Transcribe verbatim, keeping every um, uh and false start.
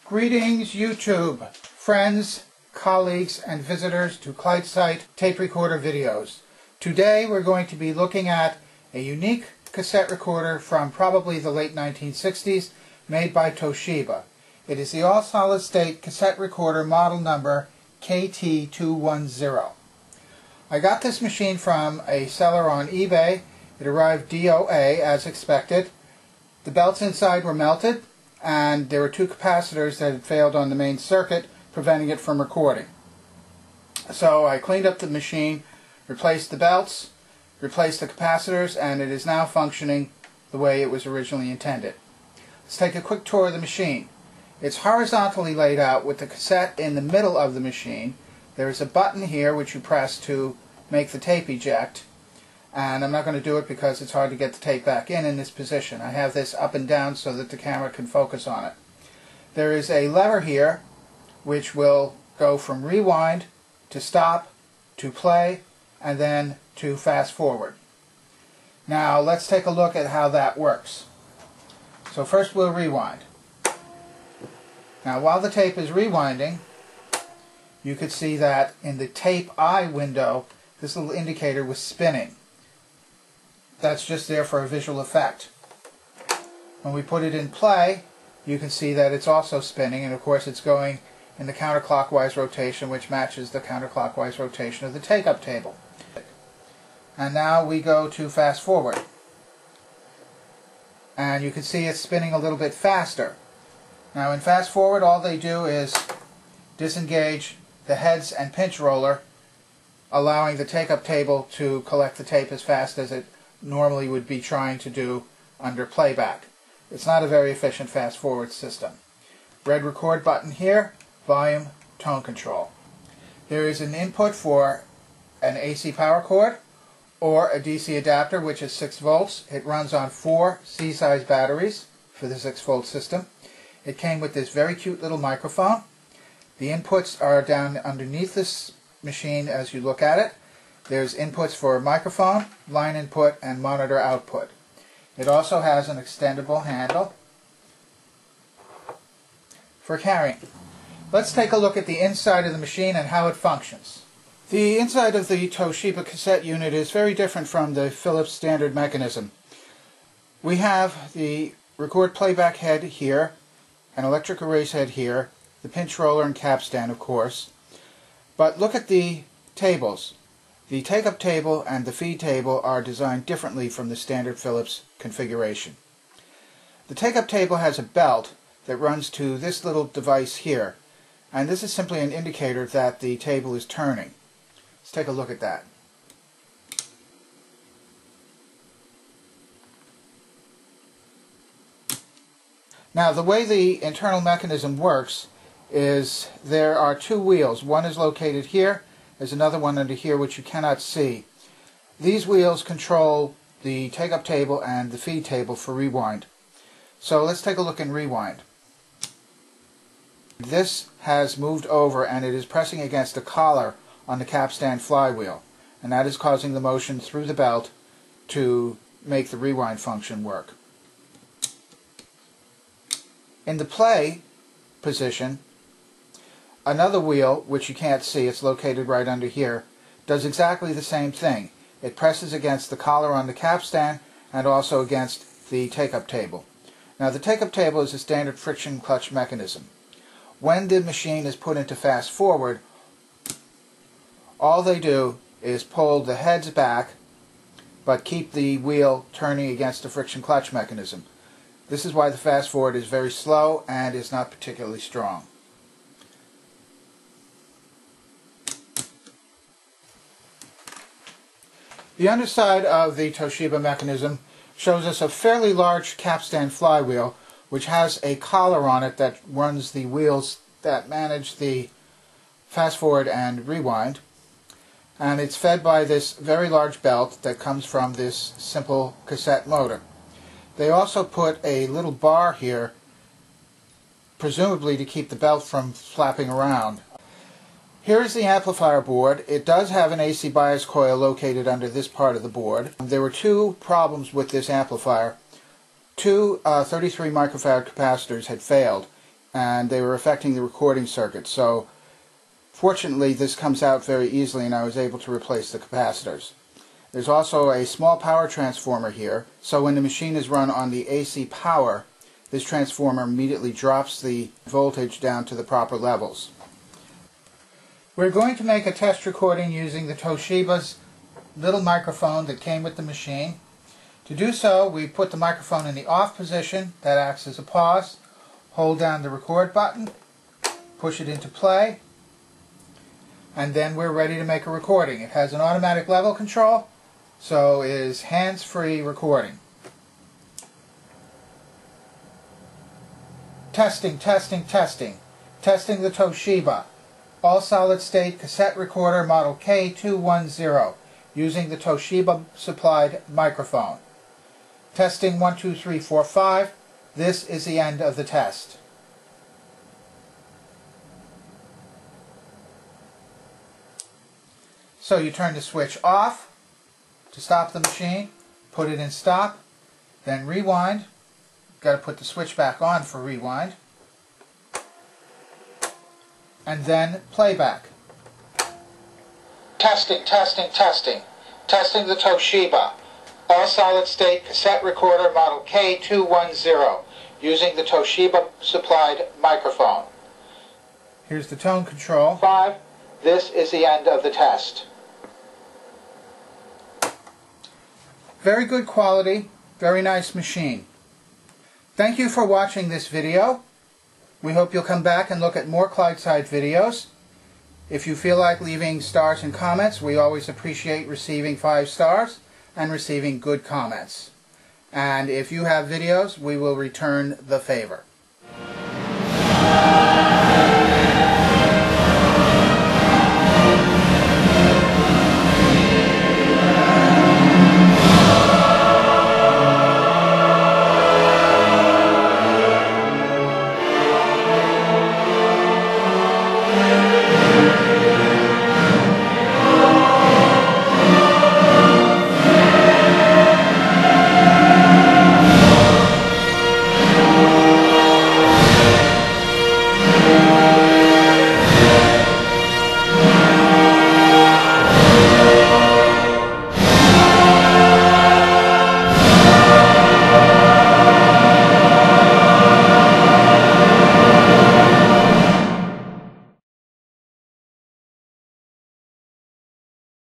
Greetings YouTube, friends, colleagues, and visitors to clydesight tape recorder videos. Today we're going to be looking at a unique cassette recorder from probably the late nineteen sixties made by Toshiba. It is the all-solid-state cassette recorder model number K T two ten. I got this machine from a seller on eBay. It arrived D O A as expected. The belts inside were melted, and there were two capacitors that had failed on the main circuit, preventing it from recording. So I cleaned up the machine, replaced the belts, replaced the capacitors, and it is now functioning the way it was originally intended. Let's take a quick tour of the machine. It's horizontally laid out with the cassette in the middle of the machine. There is a button here which you press to make the tape eject, and I'm not going to do it because it's hard to get the tape back in in this position. I have this up and down so that the camera can focus on it. There is a lever here which will go from rewind to stop to play and then to fast forward. Now let's take a look at how that works. So first we'll rewind. Now while the tape is rewinding, you could see that in the tape eye window this little indicator was spinning. That's just there for a visual effect. When we put it in play, you can see that it's also spinning, and of course it's going in the counterclockwise rotation, which matches the counterclockwise rotation of the take-up table. And now we go to fast forward. And you can see it's spinning a little bit faster. Now in fast forward, all they do is disengage the heads and pinch roller, allowing the take-up table to collect the tape as fast as it normally would be trying to do under playback. It's not a very efficient fast forward system. Red record button here, volume, tone control. There is an input for an A C power cord or a D C adapter, which is six volts. It runs on four C-size batteries for the six volt system. It came with this very cute little microphone. The inputs are down underneath this machine as you look at it. There's inputs for microphone, line input, and monitor output. It also has an extendable handle for carrying. Let's take a look at the inside of the machine and how it functions. The inside of the Toshiba cassette unit is very different from the Philips standard mechanism. We have the record playback head here, an electric erase head here, the pinch roller and capstan, of course. But look at the tables. The take-up table and the feed table are designed differently from the standard Philips configuration. The take-up table has a belt that runs to this little device here, and this is simply an indicator that the table is turning. Let's take a look at that. Now the way the internal mechanism works is there are two wheels. One is located here. There's another one under here which you cannot see. These wheels control the take-up table and the feed table for rewind. So let's take a look in rewind. This has moved over and it is pressing against a collar on the capstan flywheel, and that is causing the motion through the belt to make the rewind function work. In the play position, another wheel, which you can't see, it's located right under here, does exactly the same thing. It presses against the collar on the capstan and also against the take-up table. Now the take-up table is a standard friction clutch mechanism. When the machine is put into fast forward, all they do is pull the heads back but keep the wheel turning against the friction clutch mechanism. This is why the fast forward is very slow and is not particularly strong. The underside of the Toshiba mechanism shows us a fairly large capstan flywheel which has a collar on it that runs the wheels that manage the fast forward and rewind, and it's fed by this very large belt that comes from this simple cassette motor. They also put a little bar here, presumably to keep the belt from flapping around. Here is the amplifier board. It does have an A C bias coil located under this part of the board. There were two problems with this amplifier. Two uh, thirty-three microfarad capacitors had failed, and they were affecting the recording circuit. So fortunately this comes out very easily and I was able to replace the capacitors. There's also a small power transformer here, so when the machine is run on the A C power, this transformer immediately drops the voltage down to the proper levels. We're going to make a test recording using the Toshiba's little microphone that came with the machine. To do so, we put the microphone in the off position. That acts as a pause. Hold down the record button, push it into play, and then we're ready to make a recording. It has an automatic level control, so it is hands-free recording. Testing, testing, testing. Testing the Toshiba all-solid-state cassette recorder model K two ten using the Toshiba supplied microphone. Testing one, two, three, four, five. This is the end of the test. So you turn the switch off to stop the machine, put it in stop, then rewind. Got to put the switch back on for rewind, and then playback. Testing, testing, testing. Testing the Toshiba all-solid-state cassette recorder model K two ten using the Toshiba supplied microphone. Here's the tone control. Five. This is the end of the test. Very good quality, very nice machine. Thank you for watching this video. We hope you'll come back and look at more clydesight videos. If you feel like leaving stars and comments, we always appreciate receiving five stars and receiving good comments. And if you have videos, we will return the favor.